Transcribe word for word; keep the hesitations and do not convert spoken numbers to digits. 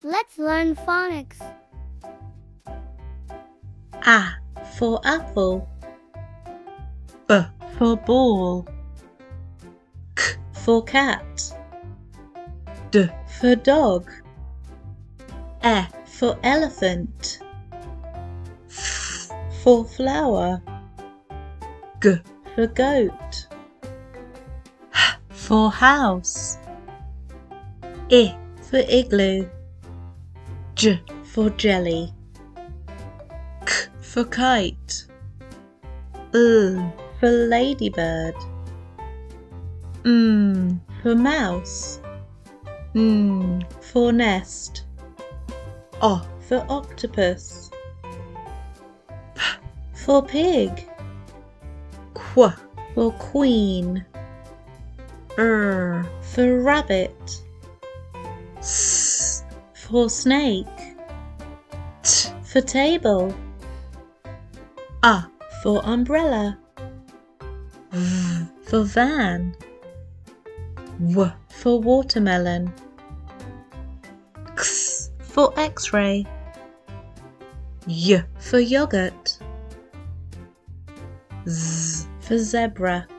Let's learn phonics. A for apple. B for ball. C for cat. D for dog. E for elephant. F for flower. G for goat. H for house. I for igloo. J for jelly. K for kite. L for ladybird. M for mouse. N for nest. O for octopus. P for pig. Q for queen. R for rabbit. S for snake. T for table. A for umbrella. V for van. W for watermelon. X for x-ray. Y for yogurt. Z for zebra.